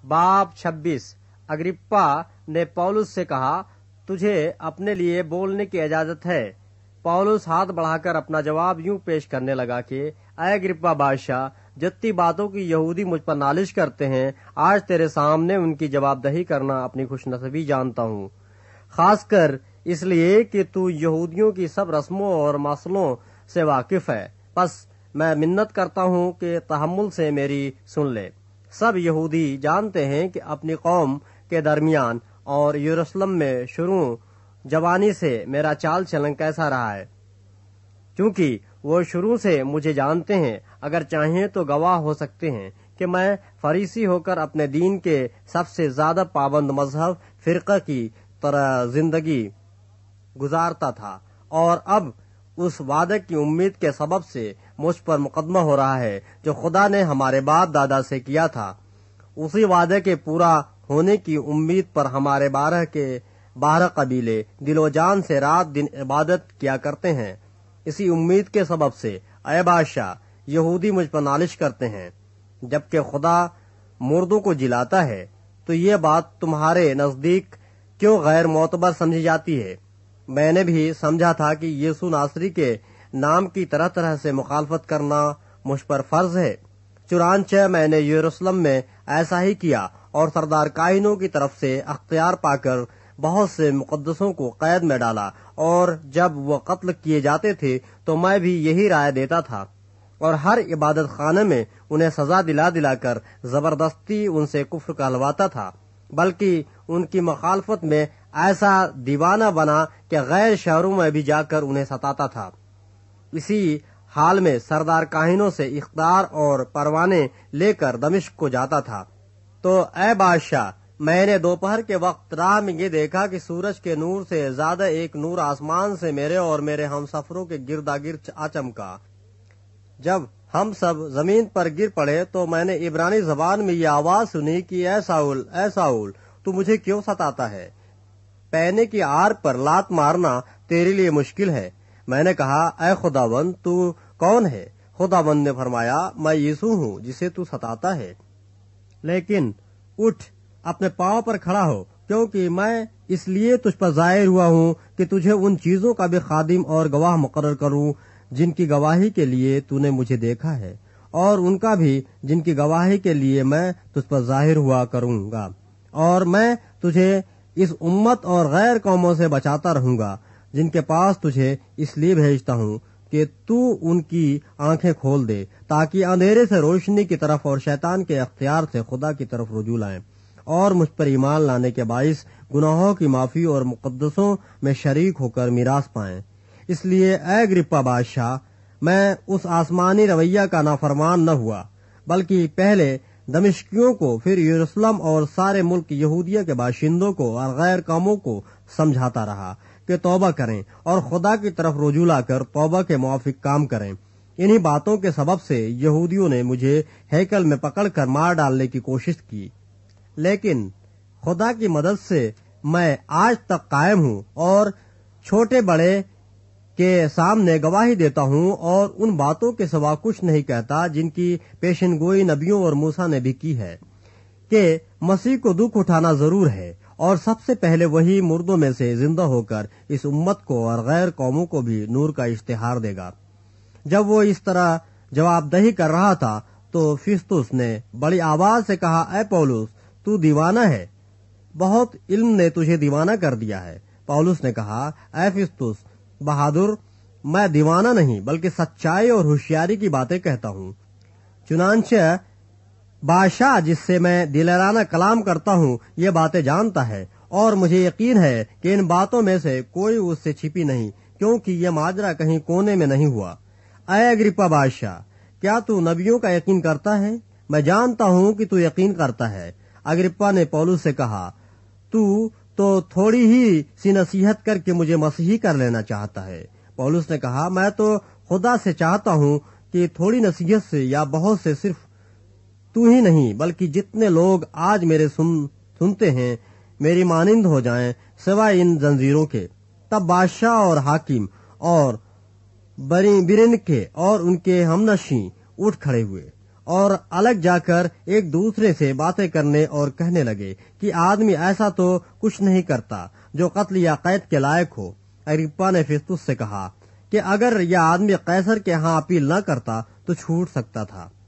बाब 26। अग्रिप्पा ने पौलुस से कहा, तुझे अपने लिए बोलने की इजाजत है। पौलुस हाथ बढ़ाकर अपना जवाब यूं पेश करने लगा कि ऐ अग्रिप्पा बादशाह, जितनी बातों की यहूदी मुझ पर नालिश करते हैं, आज तेरे सामने उनकी जवाबदही करना अपनी खुशनसीबी जानता हूँ, खासकर इसलिए कि तू यहूदियों की सब रस्मों और मसलों से वाकिफ है। बस मैं मिन्नत करता हूँ कि तहम्मुल से मेरी सुन ले। सब यहूदी जानते हैं कि अपनी कौम के दरमियान और यरूशलेम में शुरू जवानी से मेरा चाल चलन कैसा रहा है। क्योंकि वो शुरू से मुझे जानते हैं, अगर चाहें तो गवाह हो सकते हैं कि मैं फरीसी होकर अपने दीन के सबसे ज्यादा पाबंद मजहब फिरका की तरह जिंदगी गुजारता था, और अब उस वादे की उम्मीद के सबब से मुझ पर मुकदमा हो रहा है जो खुदा ने हमारे बाप दादा से किया था। उसी वादे के पूरा होने की उम्मीद पर हमारे 12 कबीले दिलो जान से रात दिन इबादत किया करते हैं। इसी उम्मीद के सबब से ऐ बादशाह, यहूदी मुझ पर नालिश करते हैं। जबकि खुदा मुर्दों को जिलाता है तो ये बात तुम्हारे नजदीक क्यों गैर मोतबर समझी जाती है? मैंने भी समझा था कि यीशु नासरी के नाम की तरह तरह से मुखालफत करना मुझ पर फर्ज है। चुनांचे मैंने यरूशलेम में ऐसा ही किया और सरदार काहिनों की तरफ से अख्तियार पाकर बहुत से मुकद्दसों को कैद में डाला, और जब वो कत्ल किए जाते थे तो मैं भी यही राय देता था, और हर इबादत खाने में उन्हें सजा दिला दिलाकर जबरदस्ती उनसे कुफ्र कहलवाता था, बल्कि उनकी मुखालफत में ऐसा दीवाना बना कि गैर शहरों में भी जाकर उन्हें सताता था। इसी हाल में सरदार काहिनों से इख्तियार और परवाने लेकर दमिश्क को जाता था। तो ऐ बादशाह, मैंने दोपहर के वक्त राह में ये देखा कि सूरज के नूर से ज्यादा एक नूर आसमान से मेरे और मेरे हमसफरों के गिरदा गिर्द आ चमका। जब हम सब जमीन पर गिर पड़े तो मैंने इब्रानी जबान में ये आवाज सुनी कि ऐ साउल, तू मुझे क्यों सताता है? पैने की आर पर लात मारना तेरे लिए मुश्किल है। मैंने कहा, ऐ खुदावंद, तू कौन है? खुदावंद ने फरमाया, मैं यीशु हूँ जिसे तू सताता है। लेकिन उठ, अपने पांव पर खड़ा हो, क्योंकि मैं इसलिए तुझ पर जाहिर हुआ हूँ कि तुझे उन चीजों का भी खादिम और गवाह मुकर्रर करूँ जिनकी गवाही के लिए तूने मुझे देखा है, और उनका भी जिनकी गवाही के लिए मैं तुझ पर जाहिर हुआ करूँगा। और मैं तुझे इस उम्मत और गैर कौमों से बचाता रहूंगा जिनके पास तुझे इसलिए भेजता हूँ कि तू उनकी आंखें खोल दे, ताकि अंधेरे से रोशनी की तरफ और शैतान के अख्तियार से खुदा की तरफ रुजू लाएं, और मुझ पर ईमान लाने के बाइस गुनाहों की माफी और मुकद्दसों में शरीक होकर मीरास पाएं। इसलिए ऐ अग्रिप्पा बादशाह, मैं उस आसमानी रवैया का नाफरमान न हुआ, बल्कि पहले दमिश्कियों को, फिर यरूशलेम और सारे मुल्क यहूदिया के बाशिंदों को और गैर कौमों को समझाता रहा कि तौबा करें और खुदा की तरफ रुजू लाकर तौबा के मुआफिक काम करें। इन्हीं बातों के सबब से यहूदियों ने मुझे हैकल में पकड़कर मार डालने की कोशिश की, लेकिन खुदा की मदद से मैं आज तक कायम हूँ और छोटे बड़े के सामने गवाही देता हूँ, और उन बातों के सिवा कुछ नहीं कहता जिनकी पेशनगोई नबियों और मूसा ने भी की है कि मसीह को दुख उठाना जरूर है, और सबसे पहले वही मुर्दों में से जिंदा होकर इस उम्मत को और गैर कौमों को भी नूर का इश्तिहार देगा। जब वो इस तरह जवाबदही कर रहा था तो फिस्तुस ने बड़ी आवाज से कहा, ऐ पौलुस, तू दीवाना है, बहुत इल्म ने तुझे दीवाना कर दिया है। पौलुस ने कहा, ऐ फिस्तुस बहादुर, मैं दीवाना नहीं बल्कि सच्चाई और होशियारी की बातें कहता हूँ। चुनांचे बादशाह जिससे मैं दिलराना कलाम करता हूँ ये बातें जानता है, और मुझे यकीन है कि इन बातों में से कोई उससे छिपी नहीं, क्योंकि ये माजरा कहीं कोने में नहीं हुआ। ऐ अग्रिप्पा बादशाह, क्या तू नबियों का यकीन करता है? मैं जानता हूँ कि तू यकीन करता है। अग्रिप्पा ने पौलुस से कहा, तू तो थोड़ी ही सी नसीहत करके मुझे मसीही कर लेना चाहता है। पौलुस ने कहा, मैं तो खुदा से चाहता हूँ कि थोड़ी नसीहत से या बहुत से सिर्फ तू ही नहीं बल्कि जितने लोग आज मेरे सुनते हैं मेरी मानिंद हो जाएं, सिवाय इन जंजीरों के। तब बादशाह और हाकिम और बिरन के और उनके हमनशी उठ खड़े हुए اور الگ جا کر ایک دوسرے سے باتیں کرنے اور کہنے لگے کہ آدمی ایسا تو کچھ نہیں کرتا جو قتل یا قید کے لائق ہو۔ اگرپا نے فیستوس سے کہا کہ اگر یہ آدمی قیصر کے ہاں اپیل نہ کرتا تو چھوٹ سکتا تھا۔